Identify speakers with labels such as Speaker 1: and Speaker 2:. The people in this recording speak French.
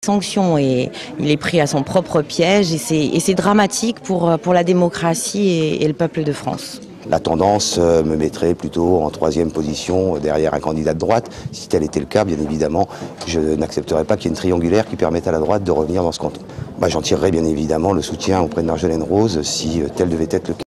Speaker 1: Sanction et il est pris à son propre piège et c'est dramatique pour la démocratie et le peuple de France.
Speaker 2: La tendance me mettrait plutôt en troisième position derrière un candidat de droite. Si tel était le cas, bien évidemment, je n'accepterais pas qu'il y ait une triangulaire qui permette à la droite de revenir dans ce canton. J'en tirerais bien évidemment le soutien auprès de Marjolaine Rose si tel devait être le cas.